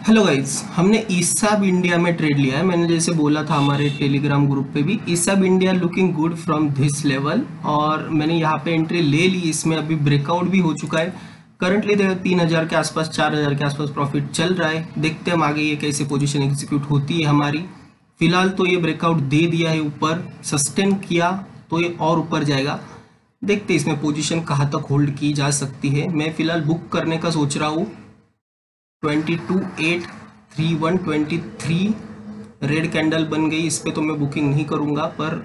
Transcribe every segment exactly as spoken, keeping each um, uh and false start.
Hello guys, हमने ईसाब India में trade लिया है। मैंने जैसे बोला था हमारे टेलीग्राम ग्रुप पे भी, ईसाब India looking good from this level, और मैंने यहाँ पे एंट्री ले ली। इसमें अभी ब्रेकआउट भी हो चुका है। करंटली देखो तीन हजार के आसपास, चार हजार के आसपास प्रॉफिट चल रहा है। देखते हैं हम आगे ये कैसे पोजीशन एग्जीक्यूट होती है हमारी। फिलहाल तो ये ब्रेकआउट दे दिया है, ऊपर सस्टेन किया तो ये और ऊपर जाएगा। देखते हैं इसमें पोजीशन कहाँ तक होल्ड की जा सकती है। मैं फिलहाल बुक करने का सोच रहा हूँ। Twenty two eight three one twenty three red candle बन गई, इस पे तो मैं बुकिंग नहीं करूंगा, पर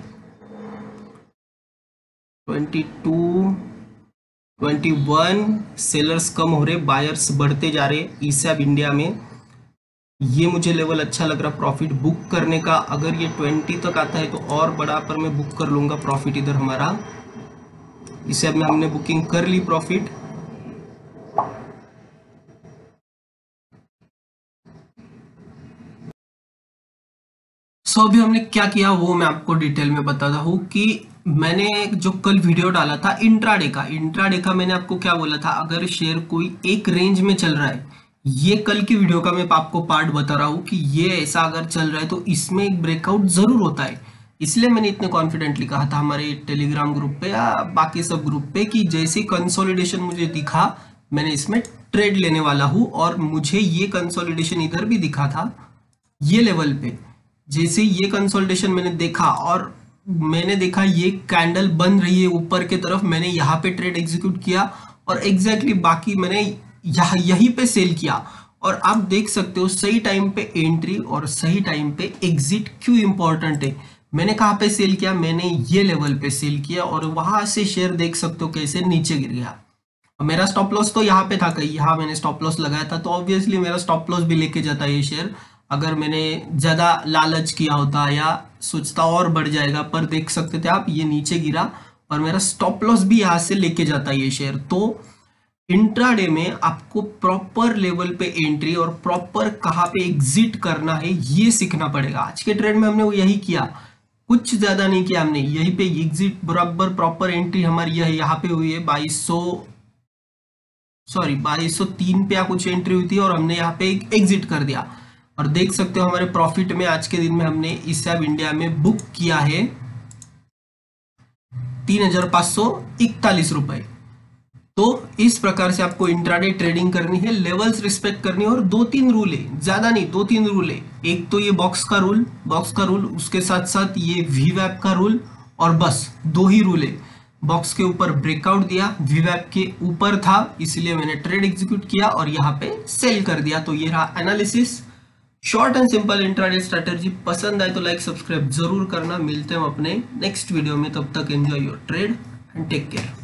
twenty two twenty one sellers कम हो रहे, बायर्स बढ़ते जा रहे ईसाब इंडिया में। ये मुझे लेवल अच्छा लग रहा प्रॉफिट बुक करने का। अगर ये ट्वेंटी तक आता है तो और बड़ा, पर मैं बुक कर लूंगा प्रॉफिट इधर हमारा। ईसाब में हमने बुकिंग कर ली प्रॉफिट। सो अभी हमने क्या किया वो मैं आपको डिटेल में बताता हूँ कि मैंने जो कल वीडियो डाला था इंट्राडे का इंट्राडे का मैंने आपको क्या बोला था, अगर शेयर कोई एक रेंज में चल रहा है, ये कल की वीडियो का मैं आपको पार्ट बता रहा हूँ कि ये ऐसा अगर चल रहा है तो इसमें एक ब्रेकआउट जरूर होता है। इसलिए मैंने इतने कॉन्फिडेंटली कहा था हमारे टेलीग्राम ग्रुप पे या बाकी सब ग्रुप पे कि जैसे कंसोलिडेशन मुझे दिखा मैंने इसमें ट्रेड लेने वाला हूँ। और मुझे ये कंसोलिडेशन इधर भी दिखा था ये लेवल पे। जैसे ये कंसोलिडेशन मैंने देखा और मैंने देखा ये कैंडल बन रही है ऊपर की तरफ, मैंने यहाँ पे ट्रेड एग्जीक्यूट किया और एग्जैक्टली exactly बाकी मैंने यहाँ यहीं पे सेल किया। और आप देख सकते हो सही टाइम पे एंट्री और सही टाइम पे एग्जिट क्यों इंपॉर्टेंट है। मैंने कहाँ पे सेल किया, मैंने ये लेवल पे सेल किया और वहां से शेयर देख सकते हो कैसे नीचे गिर गया। मेरा स्टॉप लॉस तो यहाँ पे था, कहीं यहाँ मैंने स्टॉप लॉस लगाया था, तो ऑब्वियसली मेरा स्टॉप लॉस भी लेके जाता है ये शेयर। अगर मैंने ज्यादा लालच किया होता या सोचता और बढ़ जाएगा, पर देख सकते थे आप ये नीचे गिरा और मेरा स्टॉप लॉस भी यहाँ से लेके जाता है ये शेयर। तो इंट्राडे में आपको प्रॉपर लेवल पे एंट्री और प्रॉपर कहाँ पे एग्जिट करना है ये सीखना पड़ेगा। आज के ट्रेड में हमने वो यही किया, कुछ ज्यादा नहीं किया हमने। यहीं पे एग्जिट बराबर प्रॉपर एंट्री हमारी यह यहाँ पे हुई है बाईस सौ सॉरी बाईस सौ तीन पे या कुछ एंट्री हुई थी और हमने यहाँ पे एग्जिट कर दिया। और देख सकते हो हमारे प्रॉफिट में आज के दिन में हमने ईसाब इंडिया में बुक किया है तीन हजार पांच सौ इकतालीस रुपए। तो इस प्रकार से आपको इंट्राडे ट्रेडिंग करनी है, लेवल्स रिस्पेक्ट करनी है और दो तीन रूल है, ज्यादा नहीं, दो तीन रूल है। एक तो ये बॉक्स का रूल बॉक्स का रूल उसके साथ साथ ये वीवैप का रूल, और बस दो ही रूल है। बॉक्स के ऊपर ब्रेकआउट दिया, वीवैप के ऊपर था इसलिए मैंने ट्रेड एग्जीक्यूट किया और यहाँ पे सेल कर दिया। तो ये रहा analysis, short and simple intraday strategy. पसंद आए तो लाइक सब्सक्राइब जरूर करना। मिलते हैं हम अपने नेक्स्ट वीडियो में, तब तक enjoy your trade and take care.